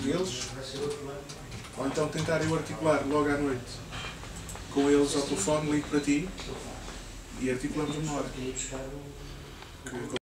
deles, ou então tentar eu articular logo à noite com eles ao telefone, ligo para ti e articulamos uma hora.